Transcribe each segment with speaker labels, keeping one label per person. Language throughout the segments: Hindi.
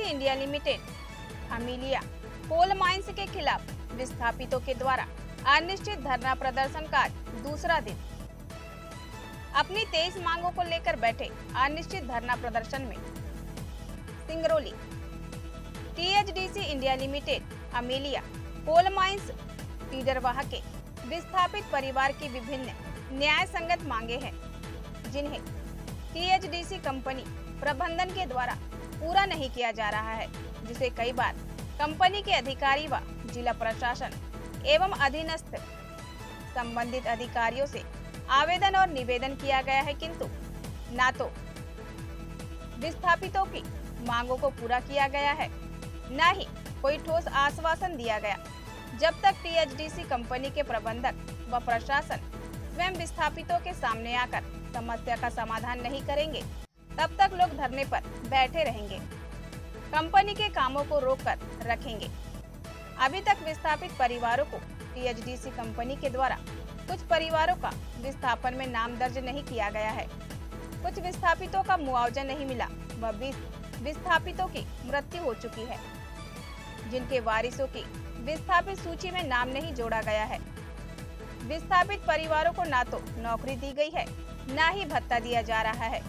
Speaker 1: India limited Amelia coal mines के खिलाफ विस्थापितों के द्वारा अनिश्चित धरना प्रदर्शन का दूसरा दिन। अपनी 23 मांगों को लेकर बैठे अनिश्चित धरना प्रदर्शन में Singrauli THDC India limited Amelia coal mines फीडरवाह के विस्थापित परिवार की विभिन्न न्याय संगत मांगे हैं, जिन्हें टीएचडीसी कंपनी प्रबंधन के द्वारा पूरा नहीं किया जा रहा है, जिसे कई बार कंपनी के अधिकारी व जिला प्रशासन एवं अधीनस्थ संबंधित अधिकारियों से आवेदन और निवेदन किया गया है, किंतु न तो विस्थापितों की मांगों को पूरा किया गया है, न ही कोई ठोस आश्वासन दिया गया। जब तक टीएचडीसी कंपनी के प्रबंधक व प्रशासन स्वयं विस्थापितों के सामने आकर समस्या का समाधान नहीं करेंगे, तब तक लोग धरने पर बैठे रहेंगे, कंपनी के कामों को रोक कर रखेंगे। अभी तक विस्थापित परिवारों को टीएचडीसी कंपनी के द्वारा कुछ परिवारों का विस्थापन में नाम दर्ज नहीं किया गया है, कुछ विस्थापितों का मुआवजा नहीं मिला व 20 विस्थापितों की मृत्यु हो चुकी है, जिनके वारिसों की विस्थापित सूची में नाम नहीं जोड़ा गया है। विस्थापित परिवारों को ना तो नौकरी दी गई है, ना ही भत्ता दिया जा रहा है।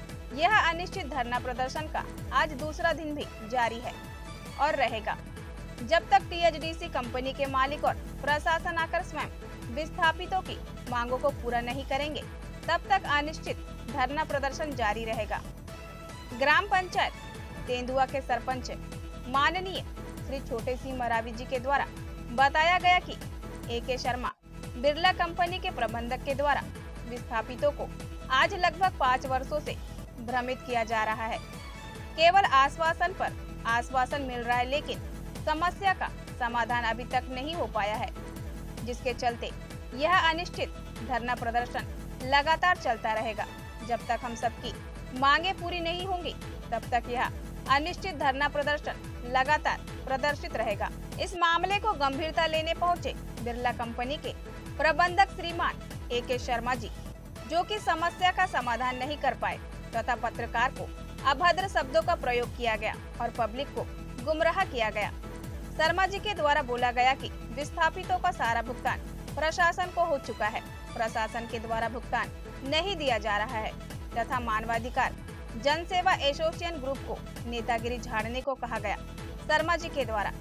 Speaker 1: यह अनिश्चित धरना प्रदर्शन का आज दूसरा दिन भी जारी है और रहेगा, जब तक टीएचडीसी कंपनी के मालिक और प्रशासन आकर स्वयं विस्थापितों की मांगों को पूरा नहीं करेंगे, तब तक अनिश्चित धरना प्रदर्शन जारी रहेगा। ग्राम पंचायत तेंदुआ के सरपंच माननीय श्री छोटे सिंह मरावी जी के द्वारा बताया गया कि ए.के. शर्मा बिरला कंपनी के प्रबंधक के द्वारा विस्थापितों को आज लगभग 5 वर्षों से भ्रमित किया जा रहा है। केवल आश्वासन पर आश्वासन मिल रहा है, लेकिन समस्या का समाधान अभी तक नहीं हो पाया है, जिसके चलते यह अनिश्चित धरना प्रदर्शन लगातार चलता रहेगा। जब तक हम सबकी मांगे पूरी नहीं होंगी, तब तक यह अनिश्चित धरना प्रदर्शन लगातार प्रदर्शित रहेगा। इस मामले को गंभीरता लेने पहुंचे बिरला कंपनी के प्रबंधक श्रीमान ए.के. शर्मा जी, जो कि समस्या का समाधान नहीं कर पाए तथा पत्रकार को अभद्र शब्दों का प्रयोग किया गया और पब्लिक को गुमराह किया गया। शर्मा जी के द्वारा बोला गया कि विस्थापितों का सारा भुगतान प्रशासन को हो चुका है, प्रशासन के द्वारा भुगतान नहीं दिया जा रहा है तथा मानवाधिकार जनसेवा एसोसिएशन ग्रुप को नेतागिरी झाड़ने को कहा गया। शर्मा जी के द्वारा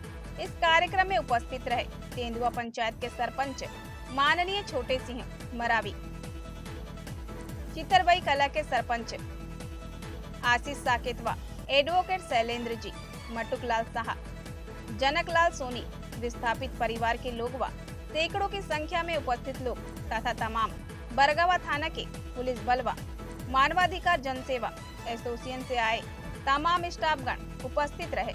Speaker 1: इस कार्यक्रम में उपस्थित रहे तेंदुआ पंचायत के सरपंच माननीय छोटे सिंह मरावी, चितरबई कला के सरपंच आशीष साकेत व एडवोकेट शैलेंद्र जी, मटुकलाल साहा, जनकलाल सोनी, विस्थापित परिवार के लोग व सैकड़ों की संख्या में उपस्थित लोग तथा तमाम बरगावा थाना के पुलिस बल व मानवाधिकार जनसेवा एसोसिएशन से आए तमाम स्टाफगण उपस्थित रहे।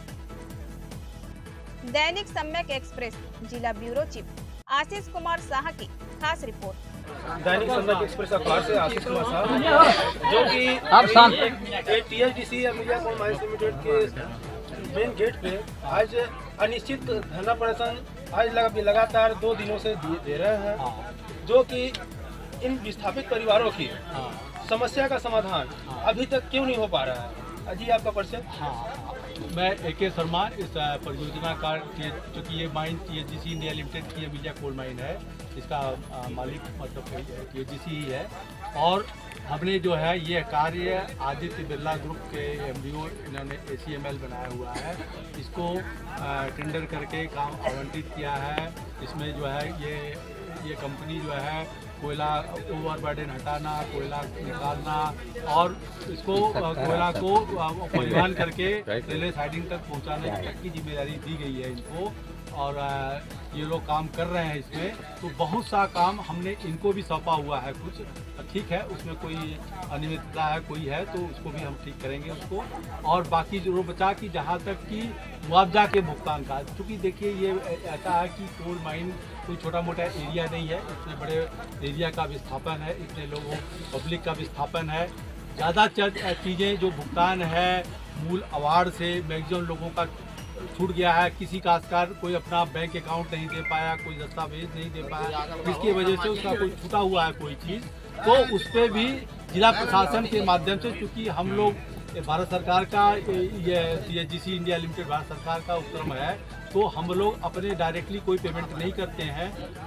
Speaker 1: दैनिक सम्यक एक्सप्रेस जिला ब्यूरो चीफ आशीष कुमार साहा की खास रिपोर्ट।
Speaker 2: दैनिक सम्यक एक्सप्रेस अखबार से आशीष कुमार साहा, जो कि THDC Amelia coal mines limited के मेन गेट पे आज अनिश्चित धरना प्रदर्शन आज लगातार 2 दिनों से दे रहे हैं, जो कि इन विस्थापित परिवारों की समस्या का समाधान अभी तक क्यों नहीं हो पा रहा है। जी आपका परिचय।
Speaker 3: मैं ए.के. शर्मा, इस परियोजना का चूँकि ये माइन टीएचडीसी इंडिया लिमिटेड की अमीलिया कोल माइन है, इसका मालिक मतलब टीएचडीसी ही है। और हमने जो है ये कार्य आदित्य बिरला ग्रुप के एमडीओ इन्होंने ACML बनाया हुआ है, इसको टेंडर करके काम आवंटित किया है। इसमें जो है ये कंपनी जो है कोयला ओवरबर्डन हटाना, कोयला निकालना और इसको कोयला को परिवहन करके रेलवे साइडिंग तक पहुंचाने की जिम्मेदारी दी गई है इनको, और ये लोग काम कर रहे हैं इसमें। तो बहुत सा काम हमने इनको भी सौंपा हुआ है, कुछ ठीक है, उसमें कोई अनियमितता है कोई है तो उसको भी हम ठीक करेंगे उसको। और बाकी जो बचा कि जहाँ तक कि मुआवजा के भुगतान का, क्योंकि देखिए ये ऐसा है कि कोल माइन कोई छोटा मोटा एरिया नहीं है, इतने बड़े एरिया का विस्थापन है, इतने लोगों पब्लिक का विस्थापन है। ज़्यादा चीज़ें जो भुगतान है मूल अवार्ड से मैक्सिमम लोगों का छूट गया है। किसी काश्तकार कोई अपना बैंक अकाउंट नहीं दे पाया, कोई दस्तावेज नहीं दे पाया, जिसकी वजह से उसका कोई छूटा हुआ है कोई चीज़, तो उस पर भी जिला प्रशासन के माध्यम से, क्योंकि हम लोग ये भारत सरकार का ये THDC इंडिया लिमिटेड भारत सरकार का उपक्रम है, तो हम लोग अपने डायरेक्टली कोई पेमेंट नहीं करते हैं।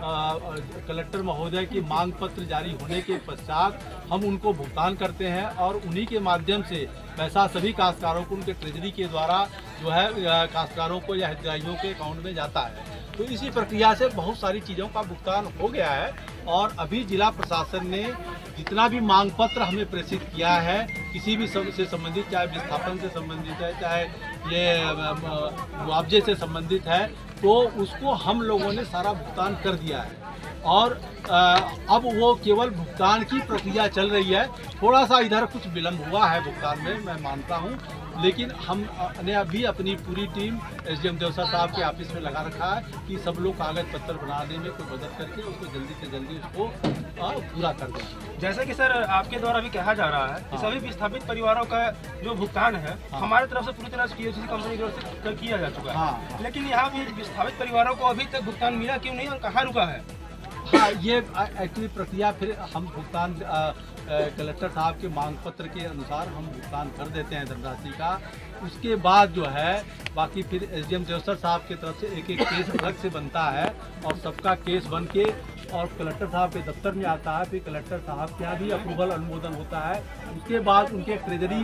Speaker 3: कलेक्टर महोदय की मांग पत्र जारी होने के पश्चात हम उनको भुगतान करते हैं और उन्हीं के माध्यम से पैसा सभी काश्तकारों को उनके ट्रेजरी के द्वारा जो है काश्तकारों को या हितग्राहियों के अकाउंट में जाता है। तो इसी प्रक्रिया से बहुत सारी चीज़ों का भुगतान हो गया है और अभी जिला प्रशासन ने जितना भी मांग पत्र हमें प्रेषित किया है किसी भी से संबंधित, चाहे विस्थापन से संबंधित है, चाहे ये मुआवजे से संबंधित है, तो उसको हम लोगों ने सारा भुगतान कर दिया है और अब वो केवल भुगतान की प्रक्रिया चल रही है। थोड़ा सा इधर कुछ विलम्ब हुआ है भुगतान में, मैं मानता हूँ, लेकिन हमने अभी अपनी पूरी टीम SDM देवसर साहब के ऑफिस में लगा रखा है कि सब लोग कागज पत्र बनाने में कोई मदद करके उसको जल्दी से जल्दी उसको पूरा कर दें।
Speaker 2: जैसे कि सर आपके द्वारा भी कहा जा रहा है कि सभी विस्थापित परिवारों का जो भुगतान है हमारे तरफ से पूरी तरह से THDC कंपनी की ओर से किया जा चुका है, लेकिन यहाँ भी विस्थापित परिवारों को अभी तक भुगतान मिला क्यों नहीं और कहाँ रुका है?
Speaker 3: हाँ, ये एक्चुअली प्रक्रिया फिर हम भुगतान कलेक्टर साहब के मांग पत्र के अनुसार हम भुगतान कर देते हैं धनराशि का। उसके बाद जो है बाकी फिर SDM देवसर साहब की तरफ से एक केस अलग से बनता है और सबका केस बन के और कलेक्टर साहब के दफ्तर में आता है, फिर कलेक्टर साहब के यहाँ भी अप्रूवल अनुमोदन होता है। उसके बाद उनके ट्रेजरी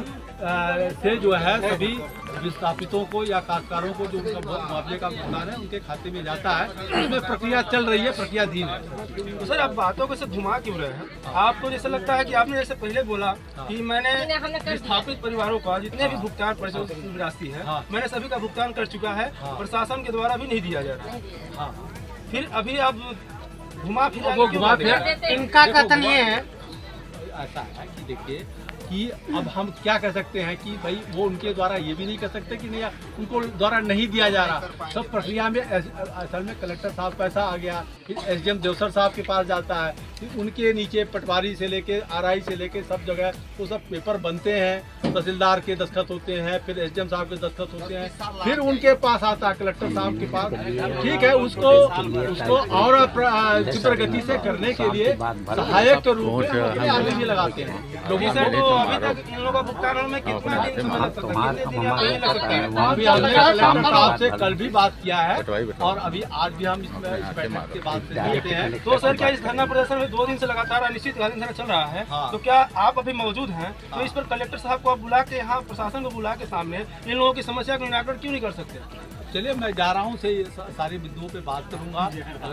Speaker 3: से जो है सभी विस्थापितों को या काश्तकारों को जो उनका मुआवजे का भुगतान है उनके खाते में जाता है। इसमें प्रक्रिया चल रही है, प्रक्रियाधीन है।
Speaker 2: तो सर आप बातों को से घुमा क्यों रहे हैं? आपको जैसे लगता है कि आपने जैसे पहले बोला कि मैंने विस्थापित परिवारों का जितने भी भुगतान राशि है मैंने सभी का भुगतान कर चुका है, प्रशासन के द्वारा भी नहीं दिया जा रहा है। फिर अभी आप घुमा फिर
Speaker 4: इनका कथन ये है,
Speaker 3: ऐसा है कि देखिए कि अब हम क्या कह सकते हैं कि भाई वो उनके द्वारा ये भी नहीं कर सकते कि नहीं उनको द्वारा नहीं दिया जा रहा। सब प्रक्रिया में असल में कलेक्टर साहब का ऐसा आ गया, फिर SDM देवसर साहब के पास जाता है, फिर उनके नीचे पटवारी से लेके RI से लेके सब जगह वो सब पेपर बनते हैं, तहसीलदार के दस्तखत होते हैं, फिर SDM साहब के दस्तखत होते हैं, फिर उनके पास आता है कलेक्टर साहब के पास। ठीक है, उसको और तीव्र गति से करने के लिए सहायक के रूप में आगे भी लगाते हैं लोगों।
Speaker 2: अभी तक इन लोगों का भुगतान में कितना दिन समय लग सकता है? कितने दिन या महीने लग सकते हैं?
Speaker 3: अभी हमने कलेक्टर साहब से कल भी बात किया है और अभी आज भी हम इस बैठक के बाद से देखते हैं।
Speaker 2: तो सर क्या इस धरना प्रदर्शन में 2 दिन से लगातार अनिश्चितकालीन धरना चल रहा है, तो क्या आप अभी मौजूद हैं तो इस पर कलेक्टर साहब को आप बुला के यहाँ प्रशासन को बुला के सामने इन लोगों की समस्या का निराकरण क्यों नहीं कर सकते?
Speaker 3: चलिए मैं जा रहा हूँ से सारे बिंदुओं पे बात करूँगा,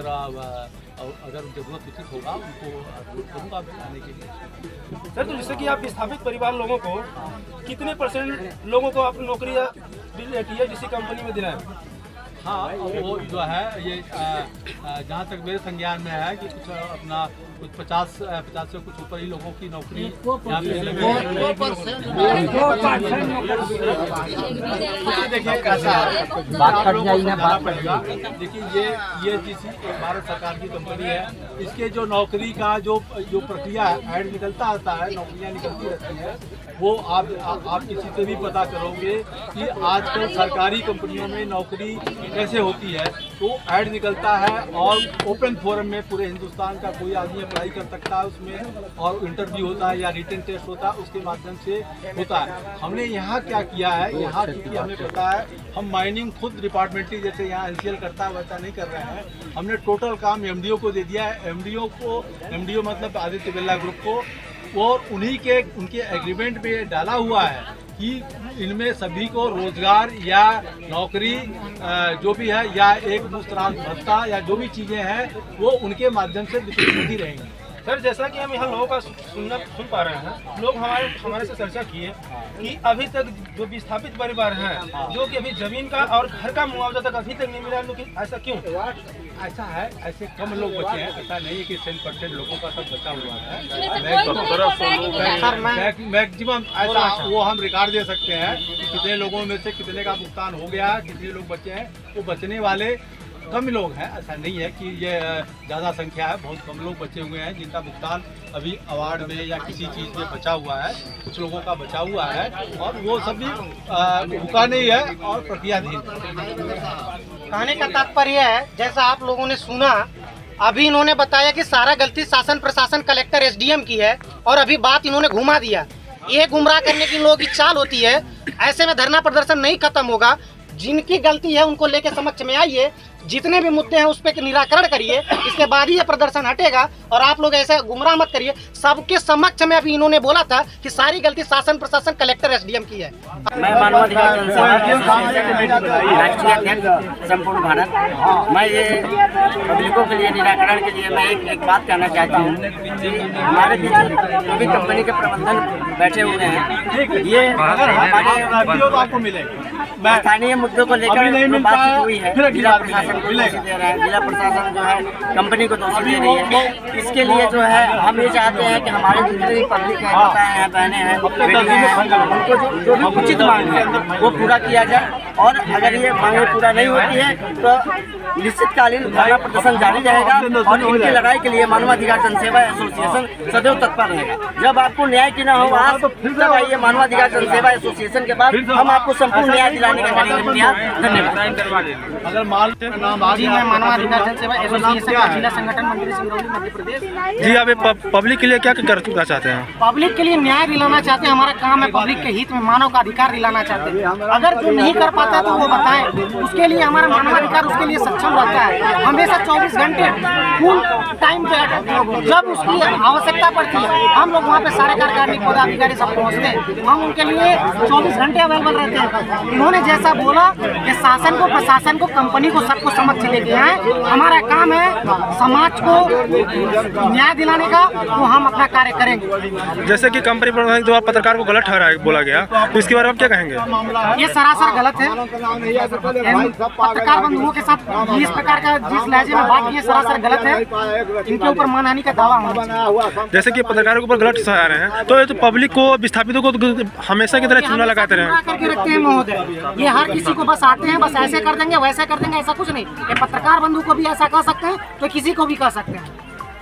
Speaker 3: अगर जरूरत उचित होगा उनको करूँगा आने के लिए।
Speaker 2: सर तो जैसे कि आप विस्थापित परिवार लोगों को कितने % लोगों को आप नौकरी THDC कंपनी में दिलाएं?
Speaker 3: हाँ, वो जो है ये जहाँ तक मेरे संज्ञान में है कि कुछ अपना कुछ 50 से कुछ ऊपर ही लोगों की नौकरी यहाँ पे देखिए कैसा है पड़ेगा। देखिए ये जिस भारत सरकार की कंपनी है इसके जो नौकरी का जो प्रक्रिया है, ऐड निकलता आता है, नौकरियाँ निकलती रहती है, वो आप किसी से भी पता करोगे कि आजकल सरकारी कंपनियों में नौकरी कैसे होती है। तो ऐड निकलता है और ओपन फोरम में पूरे हिंदुस्तान का कोई आदमी अप्लाई कर सकता है उसमें, और इंटरव्यू होता है या रिटन टेस्ट होता है, उसके माध्यम से होता है। हमने यहाँ क्या किया है, यहाँ क्योंकि हमें पता है हम माइनिंग खुद डिपार्टमेंटली जैसे यहाँ NCL करता है वैसा नहीं कर रहे हैं, हमने टोटल काम MDO को दे दिया है। MDO मतलब आदित्य बिरला ग्रुप को, और उनके एग्रीमेंट में डाला हुआ है कि इनमें सभी को रोजगार या नौकरी जो भी है या एक मुश्तरात भत्ता या जो भी चीज़ें हैं वो उनके माध्यम से वितरित होती रहेंगी।
Speaker 2: सर जैसा कि हम यहाँ लोगों का सुन पा रहे हैं, लोग हमारे से चर्चा किए कि अभी तक जो विस्थापित परिवार हैं जो कि अभी जमीन का और घर का मुआवजा तक अभी तक नहीं मिला, लेकिन ऐसा क्यों?
Speaker 3: ऐसा है, ऐसे कम लोग बचे हैं, ऐसा नहीं है कि 10% लोगों का सब बचा हुआ है। मैक्सिमम ऐसा वो हम रिकॉर्ड दे सकते हैं कि कितने लोगों में से कितने का भुगतान हो गया, कितने लोग बचे हैं। वो बचने वाले कम लोग हैं, ऐसा नहीं है कि ये ज़्यादा संख्या है, बहुत कम लोग बचे हुए हैं जिनका भुगतान अभी अवार्ड में या किसी चीज़ में बचा हुआ है। कुछ लोगों का बचा हुआ है और वो सभी रुका नहीं है और प्रक्रियाधीन।
Speaker 4: कहने का तात्पर्य है, जैसा आप लोगों ने सुना, अभी इन्होंने बताया कि सारा गलती शासन प्रशासन कलेक्टर SDM की है और अभी बात इन्होंने घुमा दिया ये गुमराह करने की लोगों की चाल होती है। ऐसे में धरना प्रदर्शन नहीं खत्म होगा। जिनकी गलती है उनको लेके समक्ष में आइए, जितने भी मुद्दे हैं उस पर निराकरण करिए, इसके बाद ही ये प्रदर्शन हटेगा। और आप लोग ऐसे गुमराह मत करिए। सबके समक्ष में अभी इन्होंने बोला था कि सारी गलती शासन प्रशासन कलेक्टर एसडीएम की है।
Speaker 5: मैं मानवाधिकार राष्ट्रीय अध्यक्ष संपूर्ण भारत। मैं ये पब्लिकों के लिए निराकरण के लिए मैं एक बात कहना चाहता हूँ कि हमारे बीच जो भी कंपनी के प्रबंधन बैठे हुए हैं, ये हमारे स्थानीय मुद्दों को लेकर बातचीत हुई है। जिला प्रशासन को दोषी दे रहा है, जिला प्रशासन जो है कंपनी को दोषी दे रही है। इसके लिए जो है हम ये चाहते हैं कि हमारे जितने भी पब्लिक है, माताएं हैं, बहनें हैं, बेटियां हैं, उनको जो भी उचित मांग है वो पूरा किया जाए। और अगर ये मांगें पूरा नहीं होती है तो निश्चितकालीन धरना प्रदर्शन जारी रहेगा। और इनकी लड़ाई के लिए मानवाधिकार जनसेवा एसोसिएशन सदैव तत्पर रहेगा। जब आपको न्याय की ना हो आज तब आइए मानवाधिकार जनसेवा एसोसिएशन के बाद हम आपको संपूर्ण न्याय दिलाने का करेंगे प्रयास। धन्यवाद।
Speaker 3: अगर माल
Speaker 4: जी, मैं मानवाधिकार जनसेवा एसोसिएशन का जिला संगठन मंत्री सिंगरौली मध्य प्रदेश।
Speaker 2: जी, आप पब्लिक के लिए क्या करना चाहते हैं?
Speaker 4: पब्लिक के लिए न्याय दिलाना चाहते हैं। हमारा काम है पब्लिक के हित में मानव का अधिकार दिलाना चाहते हैं। अगर जो नहीं कर पाता तो वो बताएं, उसके लिए हमारा मानवाधिकार उसके लिए सक्षम रहता है। हमेशा 24 घंटे फुल टाइम पे जब उसकी आवश्यकता पड़ती है हम लोग वहाँ पे सारे कार्यकारिणी पदाधिकारी सब पहुँचते हैं। हम उनके लिए 24 घंटे अवेलेबल रहते हैं। इन्होंने जैसा बोला कि शासन को प्रशासन को कंपनी को सबको समक्ष लेके आए। हमारा काम है समाज को न्याय दिलाने का, तो हम अपना कार्य करेंगे।
Speaker 2: जैसे कि कंपनी प्रबंधक द्वारा पत्रकार को गलत ठहराया बोला गया, तो इसके बारे में क्या कहेंगे?
Speaker 4: ये सरासर गलत है। पत्रकार बंधुओं के साथ इस प्रकार का जिस लहजे में बात की है सरासर गलत है। इनके ऊपर मानहानि का दावा होना चाहिए।
Speaker 2: जैसे कि पत्रकारों के ऊपर गलत ठहरा रहे हैं, तो ये तो पब्लिक को विस्थापितों को हमेशा की तरह चूना लगाते रहे
Speaker 4: करके रखते हैं महोदय। ये हर किसी को बस आते हैं, बस ऐसे कर देंगे वैसे कर देंगे, ऐसा कुछ नहीं। ये पत्रकार बंधु को भी ऐसा कह सकते हैं तो किसी को भी कह सकते हैं।